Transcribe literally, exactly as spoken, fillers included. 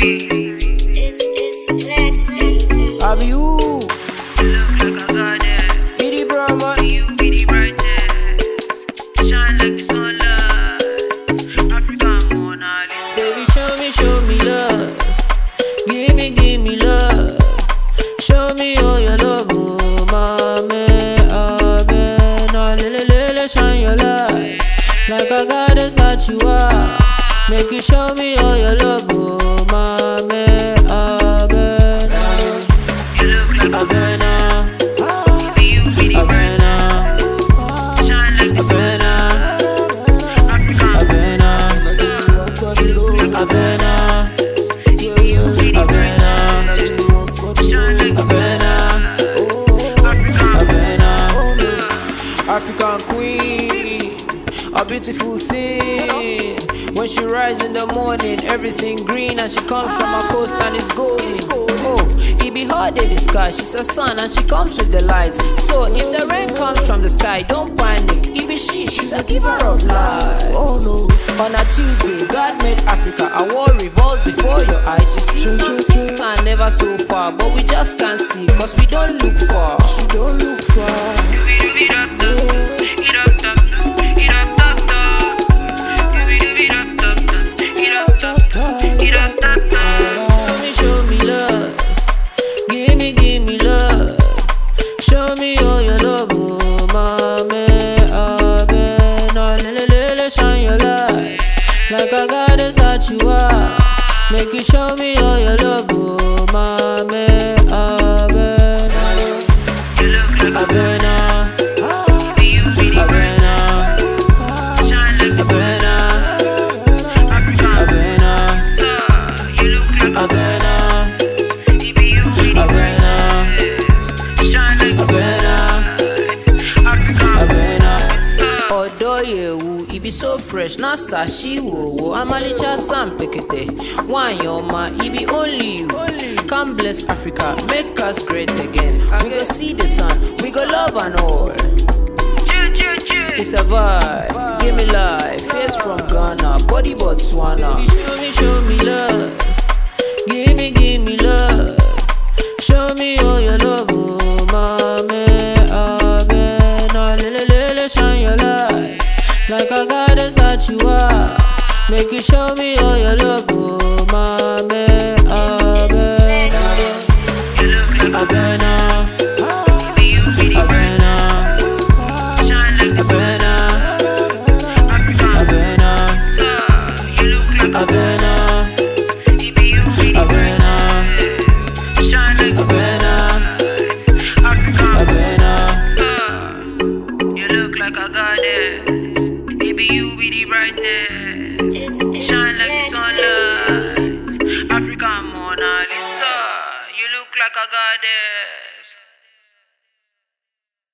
It's, it's Blaq, baby. I be you. You look like a goddess. Be the Brawnman. You be the brightest. Shine like the sunlight. African Mona Lisa. Baby, show me, show me love. Give me, give me love. Show me all your love, oh, mama. Abena, lele, lele, shine your light. Like a goddess that you are. Make you show me all your love, oh, mama. Abena. You look like Abena. you be the brightest. Shine like the sunlight. African Abena. Abena. Abena. You be the brightest. Shine like the sunlight. African African queen, a beautiful thing. When she rise in the morning, everything green, and she comes from a coast and it's golden. Oh, it be hard in the sky. She's a sun and she comes with the light. So if the rain comes from the sky, don't panic. It be she, she's a giver of life. Oh no. On a Tuesday, God made Africa. A war revolves before your eyes. You see, some things are never so far, but we just can't see, cause we don't look far. She don't look far. Show me, show me love. Give me, give me love. Show me all your love, oh, mama. Abena, lele, lele, shine your light. Like a goddess that you are. Make you show me all your love, oh, mama. Abena. You look like a Abena. you be the brightest. Abena. Shine like the Abena. African Abena. You look like a Abena. you be you be the Abena. brightest. Shine like the Abena. African Abena. Odo yewu, it be so fresh, na sashi wo wo. Amalicha sam pekete. One yoma, it be only you. Come bless Africa, make us great again. We go see the sun, we go love and all. It's a vibe, give me life. Face from Ghana, body Botswana. Show me, show me love. Give me, give me love. Show me all your love, oh, mama. Abena, lele, lele, shine your light. Like a goddess that you are. Make you show me all your love, oh, mama. Abena. You look like Abena. you be the Abena. shine like the Abena. African Abena. You look like Abena. you be you be the Abena. shine like the Abena. African Abena. You look like a goddess. Baby, you be the brightest. It's, it's Shine like the Blaq, baby. sunlight. African Mona Lisa. You look like a goddess.